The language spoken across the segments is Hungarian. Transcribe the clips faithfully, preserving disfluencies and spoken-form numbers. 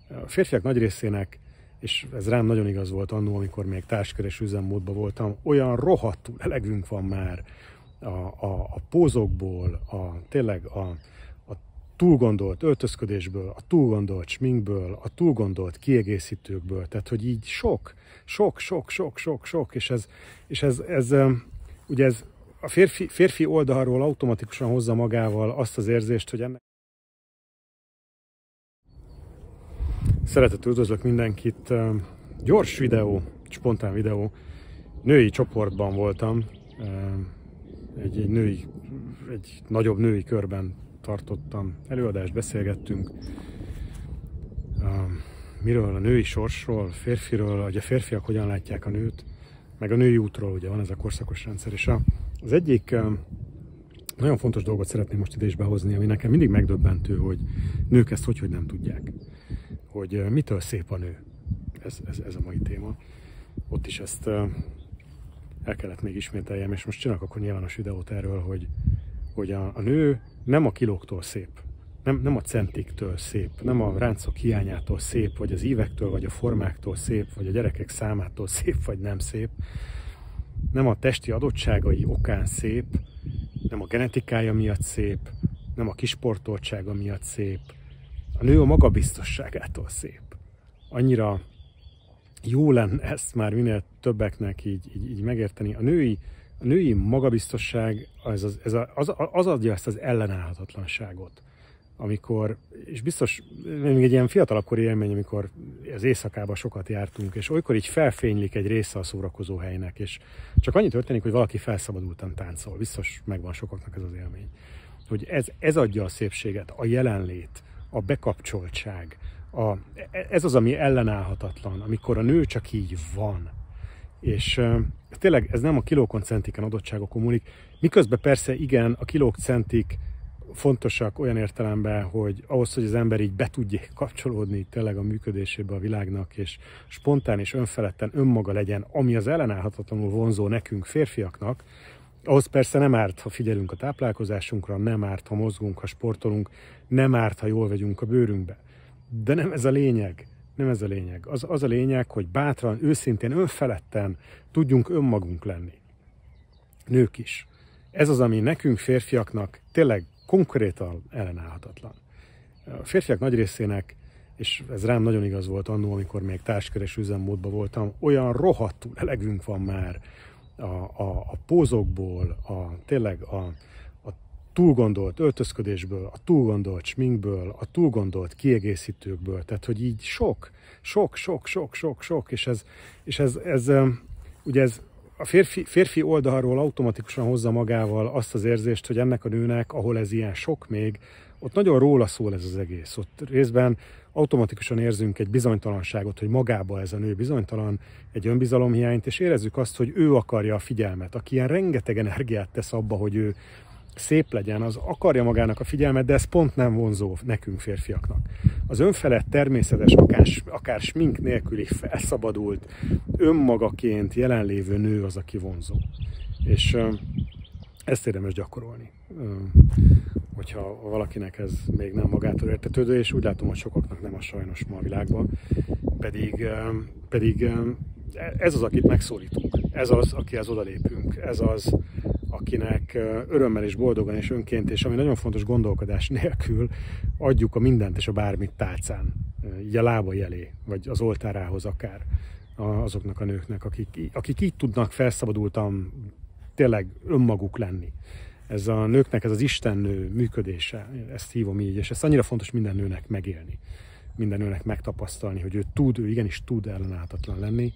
A férfiak nagy részének, és ez rám nagyon igaz volt annó, amikor még társkereső üzemmódban voltam, olyan rohadtul elegünk van már a, a, a pózokból, a, tényleg a, a túlgondolt öltözködésből, a túlgondolt sminkből, a túlgondolt kiegészítőkből, tehát hogy így sok, sok, sok, sok, sok, sok, és ez, és ez, ez ugye ez a férfi, férfi oldalról automatikusan hozza magával azt az érzést, hogy ennek. Szeretettel üdvözlök mindenkit. Gyors videó, spontán videó. Női csoportban voltam. Egy, egy, női, egy nagyobb női körben tartottam előadást, beszélgettünk. Miről? A női sorsról, férfiről, hogy a férfiak hogyan látják a nőt, meg a női útról, ugye van ez a korszakos rendszer. És az egyik nagyon fontos dolgot szeretném most ide is behozni, ami nekem mindig megdöbbentő, hogy nők ezt hogy, hogy nem tudják. Hogy mitől szép a nő. Ez, ez, ez a mai téma. Ott is ezt el kellett még ismételjem, és most csinálok akkor nyilvános videót erről, hogy, hogy a, a nő nem a kilóktól szép, nem, nem a centiktől szép, nem a ráncok hiányától szép, vagy az ívektől, vagy a formáktól szép, vagy a gyerekek számától szép, vagy nem szép, nem a testi adottságai okán szép, nem a genetikája miatt szép, nem a kisportoltsága miatt szép. A nő a magabiztosságától szép. Annyira jó lenne ezt már minél többeknek így, így, így megérteni. A női, a női magabiztosság az, az, az, az, az adja ezt az ellenállhatatlanságot. Amikor, és biztos, még egy ilyen fiatalabbkori élmény, amikor az éjszakában sokat jártunk, és olykor így felfénylik egy része a szórakozó helynek, és csak annyi történik, hogy valaki felszabadultan táncol. Biztos megvan sokaknak ez az élmény. Hogy ez, ez adja a szépséget, a jelenlét, a bekapcsoltság. A, ez az, ami ellenállhatatlan, amikor a nő csak így van. És uh, tényleg ez nem a kilókon, centiken adottságokon múlik. Miközben persze igen, a kilók, centik fontosak olyan értelemben, hogy ahhoz, hogy az ember így be tudjék kapcsolódni tényleg a működésébe a világnak, és spontán és önfeledten önmaga legyen, ami az ellenállhatatlanul vonzó nekünk férfiaknak, ahhoz persze nem árt, ha figyelünk a táplálkozásunkra, nem árt, ha mozgunk, ha sportolunk, nem árt, ha jól vegyünk a bőrünkbe. De nem ez a lényeg. Nem ez a lényeg. Az, az a lényeg, hogy bátran, őszintén, önfeledten tudjunk önmagunk lenni. Nők is. Ez az, ami nekünk férfiaknak tényleg konkrétan ellenállhatatlan. A férfiak nagy részének, és ez rám nagyon igaz volt annó, amikor még társkereső üzemmódban voltam, olyan rohadtul elegünk van már a, a, a pózokból, a, tényleg a, a túlgondolt öltözködésből, a túlgondolt sminkből, a túlgondolt kiegészítőkből, tehát hogy így sok, sok, sok, sok, sok, sok, és ez, és ez, ez ugye ez a férfi, férfi oldalról automatikusan hozza magával azt az érzést, hogy ennek a nőnek, ahol ez ilyen sok még, ott nagyon róla szól ez az egész. Ott részben automatikusan érzünk egy bizonytalanságot, hogy magába ez a nő bizonytalan, egy önbizalomhiányt, és érezzük azt, hogy ő akarja a figyelmet. Aki ilyen rengeteg energiát tesz abba, hogy ő szép legyen, az akarja magának a figyelmet, de ez pont nem vonzó nekünk férfiaknak. Az önfelett, természetes, akár, akár smink nélküli, felszabadult, önmagaként jelenlévő nő az, aki vonzó. És uh, ezt érdemes gyakorolni. Uh, hogyha valakinek ez még nem magától értetődő, és úgy látom, hogy sokaknak nem a sajnos ma a világban, pedig, uh, pedig uh, ez az, akit megszólítunk. Ez az, akihez odalépünk. Ez az, akinek örömmel és boldogan és önként, és ami nagyon fontos, gondolkodás nélkül adjuk a mindent és a bármit tálcán, így a lábai elé, vagy az oltárához akár azoknak a nőknek, akik, akik így tudnak felszabadultan tényleg önmaguk lenni. Ez a nőknek ez az istennő működése, ezt hívom így, és ezt annyira fontos minden nőnek megélni, minden nőnek megtapasztalni, hogy ő tud, ő igenis tud ellenállhatatlan lenni.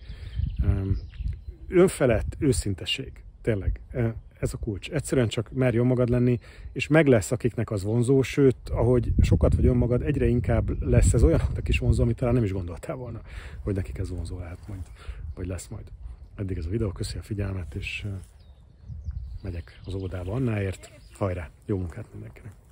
Önfelett őszintesség, tényleg. Ez a kulcs. Egyszerűen csak merj önmagad lenni, és meg lesz, akiknek az vonzó, sőt, ahogy sokat vagy önmagad, egyre inkább lesz ez olyanoknak is vonzó, amit talán nem is gondoltál volna, hogy nekik ez vonzó lehet majd, vagy lesz majd. Eddig ez a videó, köszi a figyelmet, és megyek az óvodába Annáért. Hajrá, jó munkát mindenkinek!